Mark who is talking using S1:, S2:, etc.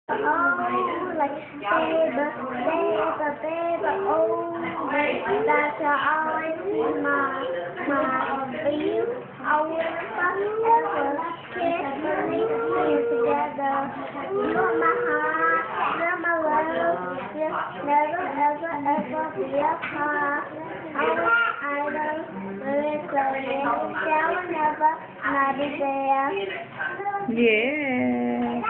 S1: Oh, like baby, baby, baby, oh, that you always be my view. I will forever carefully be together. You're my heart, you're my love, you'll never, ever, ever be apart. I don't really shall never not be there.
S2: Yeah.